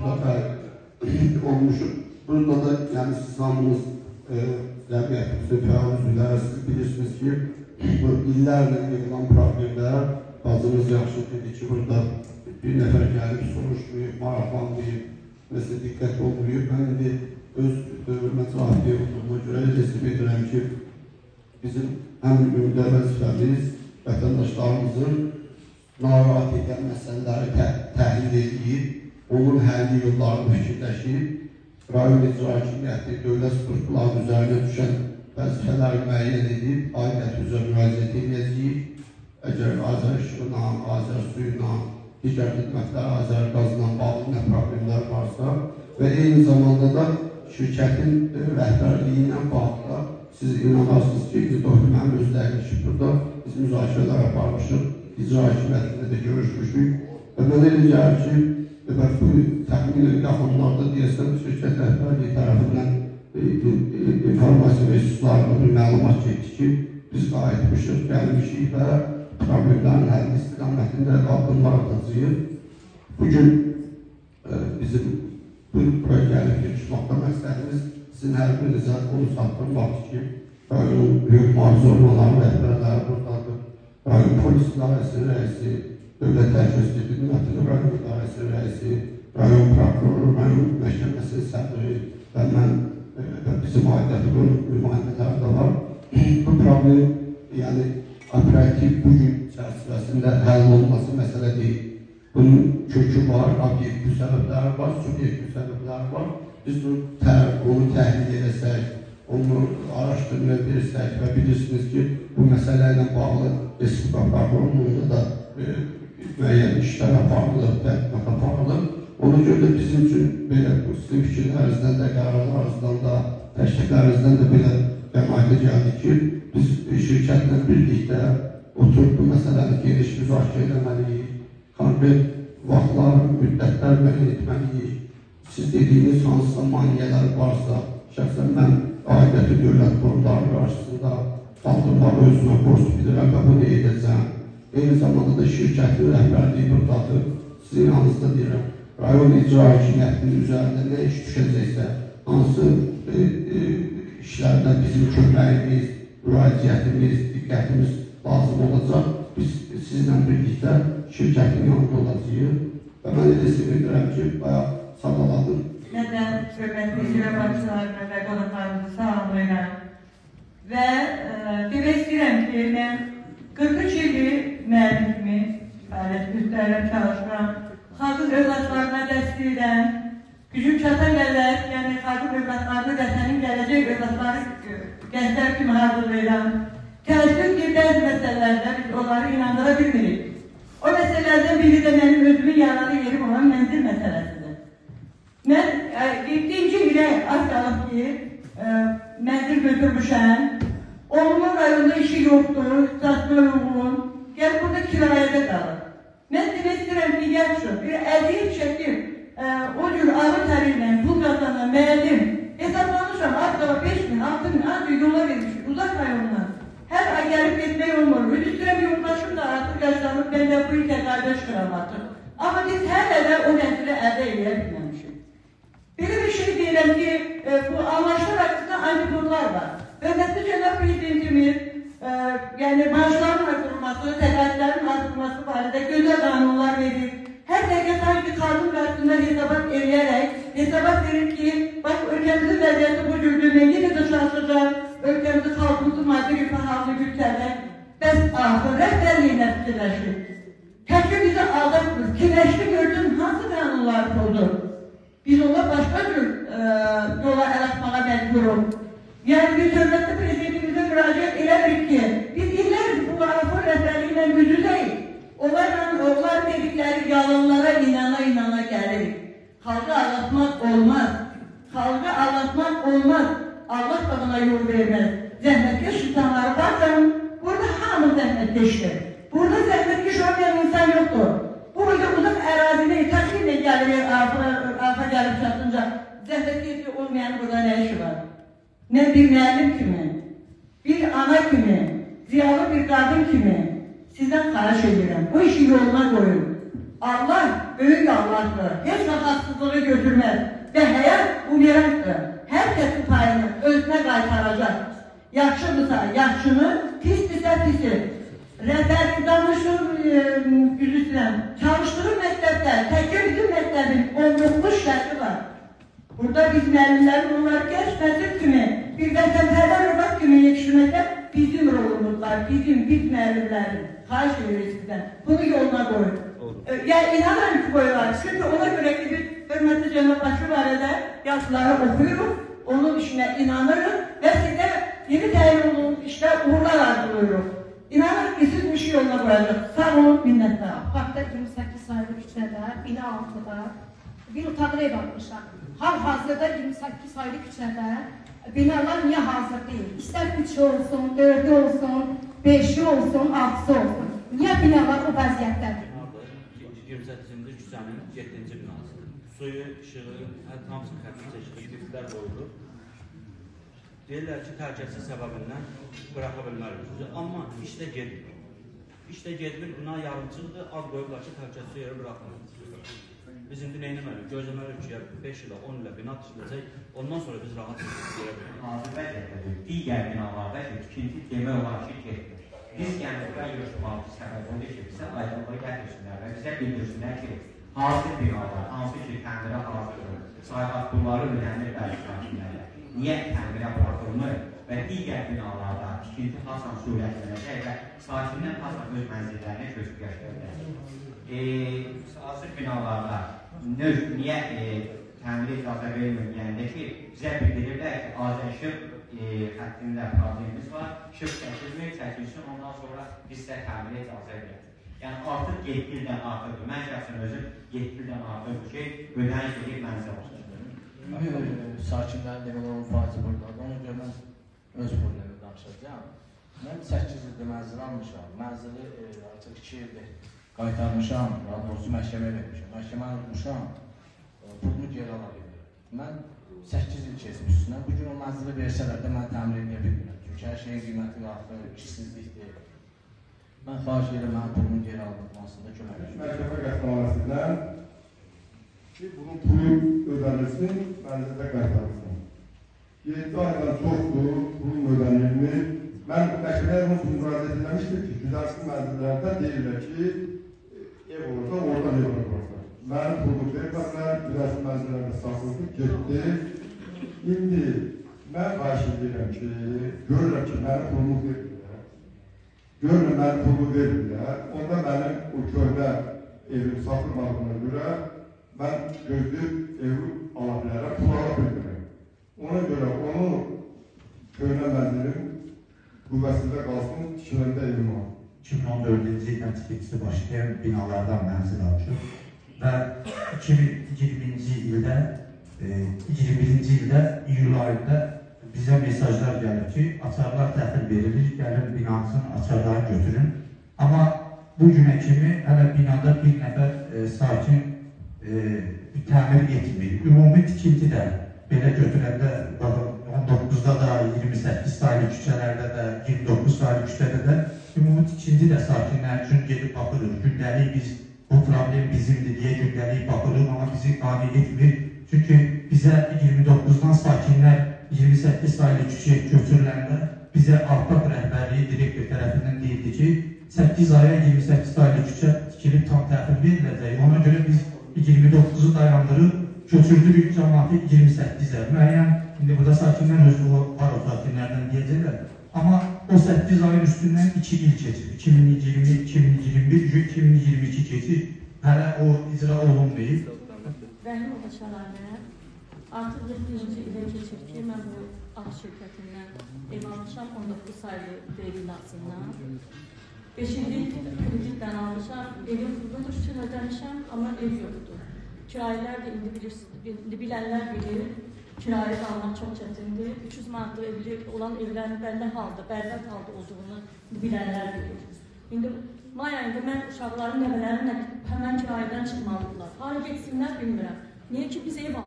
burada olmuşum. Burada da yani siz hamınız cəmiyyətimizin fəal üzvləri, siz bilirsiniz ki, bu illərlə yığılan problemlər, bazımız yaxşı dedi ki, burada bir nəfər gəlib, soruşmayıb, maraqlanmayıb, mesela diqqət olmayıb. Mən indi öz dövrümə cavabdeyə olduğuma görə resim edirəm ki, bizim ən ümdə vəzifəmiz vətəndaşlarımızın narahat edən məsələləri təhlil edib, onun həlli yollarını fikirləşib, rayon icra hakimiyyəti, dövlət strukturlarının üzərinə düşən vəzifələri müəyyən edib, aidiyyəti üzrə müraciət edəcəyik. Əgər Azər işığına, Azər suyuna, digər xidmətlər, Azər qazına bağlı nə problemlər varsa və eyni zamanda da şirkətin rəhbərliyi ilə bağlı siz inanarsınız ki, İqtidarın mənim özlərini ki, burada biz müzakirələr aparmışıq, icra hakimiyyətində də görüşmüşük və mən elə gəlir ki, və bu təxmin yaxınlarda deyəsən şirkət rəhbərliyi tərəfindən informasiya resurslarına bir məlumat çəkdi ki, biz qayıtmışıq, gəlmişik və problemlərin həlli istiqamətində addımlar atacağıq. Bugün bizim bu buraya gəlib görüşməkdə məqsədimiz sizin hər birinizə onu çatdırmaq ki, rayon hüquq mühafizə ormanları rəhbərləri buradadır, rayon polis idarəsinin rəisi, Dövlət Təhlükəsizlik Xidmətinin rayon idarəsinin rəisi, rayon prokuroru, rayon məhkəməsinin sədri və mən bizim aidiyyəti nümayəndələri də var. Bu problem, yəni operativ bugün çərçivəsində həll olması məsələ deyil. Bunun kökü var, obyektiv səbəbləri var, subyektiv səbəbləri var. Biz onu təhlil edəsək, onu araşdırmaya verirsək və bilirsiniz ki, bu məsələ ilə bağlı Respublika Prokurorluğunda da müəyyən işlər aparılır, tədqiqat aparılır. Ona görə də bizim üçün belə sizin fikirlərinizdən də, qərarlarınızdan da, təşkillərinizdən də belə qənaətə gəldi ki, biz şirkətlə birlikdə oturub bu məsələni geniş müzakirə etməliyik, konkret vaxtlar, müddətlər müəyyən etməliyik. Siz dediyiniz hansısa maneələr varsa, şəxsən mən aidiyyəti dövlət qurumları qarşısında qaldırmağı özümə borc bilirəm və bunu edəcəm. Eyni zamanda da şirkətin rəhbərliyi buradadır. Sizin yanınızda deyirəm, rayon icra hakimiyyətinin üzərində nə iş düşəcəksə, hansı işlərdə bizim köməyimiz, müraciətimiz, diqqətimiz lazım olacaq. Biz sizlə birlikdə şirkətin yanında olacağıq və mən resim edirəm ki, bayağı sağladım. Nədən hörmətli icra başçılarına və qonaqlarımızı salamlayıram və demək istəyirəm ki, mən 43 ildir müəllim kimi fəaliyyət göstərirəm, çalışıram. Xalqın övladlarına dəstəkdən, gücüm çatan qədər, yəni xalqın övladlarını vətənin gələcək övladları gənclər kimi hazırlayıram. Təəssüf ki, bəzi məsələlərdə biz onları inandıra bilmirik. O məsələlərdən biri də mənim özümün yaralı yerim olan mənzil məsələsidir. Mən 7-ci ilə az qalıb ki, mənzil götürmüşəm. Oğlumun rayonda işi yoxdur, ixtisasına uyğun, gəl burada kirayədə qalır. Mən demək istəyirəm ki, yaxşı, bir əziyyət çəkib, o cür ağır tərinlə, pul qazanan müəllim, hesablamışam, az qala 5.000, 6.000, ancaq yola vermişim, uzaq rayondan. Hər ay gəlib getmək olmur, üstürəm yoldaşım da artıq yaşlanıb, mən də bu il təqaüdə çıxıram artıq. Amma biz hələ də o nəsili əldə edə bilməmişik. Belə bir şey deyirəm ki, bu anlaşlar haqqında antipodlar var. Hörmətli Cənab Prezidentimiz, yəni maaşların artırılması, təqaüdlərin artırılması barədə gözəl qanunlar verir. Hər dəqiqə sanki xalqın qarşısında hesabat eləyərək, hesabat verir ki, bax, ölkəmizin vəziyyəti bu cürdür, yenə dışarışacaq, ölkəmizi xalqımızın maddi rifah halını yüksələk. Bəs axır rəhbərliyinə fikirləşir. Təkcə bizi aldatmır, fikirləşdi gördün, hansı qanunları pozur? Biz ona başqa cür yola əl atmağa məcburuq. Yəni biz hörmətli prezidentimizə müraciət eləmirik ki, biz illəriz bu AFO rəhbərliyi ilə gücüzəyik. Onlar dedikləri yalanlara inana gəlirik. Xalqı ağlatmaq olmaz. Xalqı ağlatmaq olmaz. Allah qadına yol verməz. Zəhmətkeş insanları baxın, burada hamı zəhmətkeşdir. Burada zəhmətkeş olmayan insan yoxdur. Burada uzaq ərazini təxminlə gəlir, AFO gəlib çatınca zəhmətkeşli olmayan burada nə işi var? Nə bir müəllim kimi, bir ana kimi, ziyalı bir qadın kimi sizdən xahiş edirəm. Bu işi yoluna qoyun. Allah büyük Allah'tır. Hiç haksızlığı götürmez. Ve hayat bu mirastır. Herkesin payını özüne qaytaracaq. Yaxşıdırsa yaxşını, pisdirsə pisi. Rəhbərlik danışır üzüsünə. Çalışdığım məktəbdə, təkcə bizim məktəbin 19 şərti var. Burada biz müəllimlərin onları genç nəsil kimi, bir vətənpərvər olmaq kimi yetişdirməkdə bizim rolumuz var, biz müəllimlərin. Xahiş edirik sizdən. Bunu yoluna qoyun. Yani inanırım ki koyular. Çünkü ona göre ki biz hürmetli Cenab-ı Hakk'ı barədə yazıları okuyoruz, onun işine inanırız ve size yeni təyin olduğunuz işte uğurlar arzuluyoruz. İnanırım ki siz bu işi yoluna koyacağız. Sağ olun, minnettar. Parkda 28 sayılı küçədə, bina altıda bir otaqlı ev almışlar. Hal-hazırda 28 sayılı küçədə binalar niyə hazır deyil? İstər 3 olsun, 4 olsun, 5 olsun, 6 olsun. Niyə binalar o vəziyyətdədir? 28-ci küçənin 7-ci binasıdır. Suyu, işığı, hamısını xətti çeşitli liftlər qoyulur. Deyirlər ki, təhlükəsizlik səbəbindən bıraxa bilmərik bizi. Amma işdə gedmir. İşdə gedmir, bina yarımçıqdır, ad qoyublar ki, təhlükəsizlik yeri bıraxmır. Biz indi neynəməliyik? Gözləməliyik ki, 5 ilə, 10 ilə bina tikiləcək, ondan sonra biz rahat yerə bilərik. Hazır vəziyyətdə digər binalarda tikinti demək olar ki, getmir. Biz gəldikdən yürütməli səbəbində ki, bizə aydınlığı gətirsinlər və bizə bildirsinlər ki, hazır binalar, hansı ki, təmirə hazırdır, sayğat pulları ödənir bəlkələrlə, niyə təmirə buraxılmır və digər binalarda tikinti hasan surətlənəcək və sakinlər hasan öz mənzillərinə köçüb gətirəcək. Hazır binalarda niyə təmirə icazə verilmir deyəndə ki, bizə bildirirlər ki, Azərşıq xəttində problemimiz var, işıq çəkilmir, çəkilsin, ondan sonra bizdə təmirə icazə verir. Yəni artıq 7 ildən artıqdır. Mən şəxsən özüm 7 ildən artıqdır ki, ödəniş edib mənzil olsun. Sakinlərin demək olan faizi buradadır. Ona görə mən öz problemi danışacağım. Mən 8 ildir mənzil almışam. Mənzili artıq 2 ildir qaytarmışam, daha doğrusu məhkəməyə vermişəm. Məhkəməni unutmuşam, pulumu geri ala bilmirəm. Mən 8 il keçmiş üstündən. Bugün o mənzili versələr də mən təmir edə bilmirəm. Çünki hər şeyin qiyməti artıq, işsizlikdir. Mən xahiş edirəm, mənim pulumun geri alınmasında kömək edir. Məhkəmə qətnaməsinə ki, bunun pulu ödənilsin, mənzildə qaytarılsın. 7 aydan çoxdur, pulun ödənilmir. Mən məhkəməyə onun üçün müraciət edilmişdir ki, güzərsiz mənzillərdə deyirlər ki, ev olursa, oradan ev olursa. Mənim pulumu vermədilər, güzərsiz mənzillərdə saxlıqdır, getdi. İndi mən xahiş edirəm ki, görürəm ki, mənim pulumu verirlər. Görürəm, mənim pulumu verirlər. Onda mənim o köhnə evim saxlamadığına görə mən gözləyib evi ala bilərəm, pul ala bilmirəm. Ona görə onu köhnə mənzilim qüvvəsində qalsın, tikilində evim var. 2014-cü ildən tikintisi başlayan binalardan mənzil almışıq və 2020-ci ildə, 2021-ci ildə iyul ayında bizə mesajlar gəlir ki, açarlar təhvil verilir, gəlin binasının açarlarını götürün. Amma bu günə kimi hələ binada bir nəfər sakin təmir etmir. Ümumi tikinti də belə götürəndə 19-da da, 28 sayılı küçələrdə də, 29 sayılı küçədə də ümumi tikinti də sakinlər üçün gedib baxırıq. Gündəlik biz, bu problem bizimdir deyə gündəlik baxırıq, amma bizi qane etmir. Çünki bizə 29-dan sakinlər 28 sayılı küçəyə köçürüləndə bizə Artaq rəhbərliyi direktor tərəfindən deyildi ki, 8 aya 28 sayılı küçə tikilib tam təhvil veriləcək. Ona görə biz 29-u dayandırıb köçürdürük cəmaatı 28-ə. Müəyyən, indi burada sakinlər özü var o sakinlərdən deyəcəklər. Amma o 8 ayın üstündən 2 il keçir. 2020, 2021, 2022 keçir. Hələ o icra olunmayıb. Rəhim Obaşalarına artıq 7-ci ilə keçir ki, mən bu ağ şirkətindən ev almışam 19 sayılı binasından. 5-ci kreditdən almışam, evim pulunu üçün ödəmişəm, amma ev yoxdur. Kirayələr də indi bilənlər bilir, kirayə almaq çox çətindir. 300 manatlı evli olan evlərin bərbad halda olduğunu bilənlər bilir. İndi may ayında mən uşaqların, nəvələrin həmən kirayədən çıxmalıdırlar. Hara getsinlər bilmirəm. Niyə ki biz ev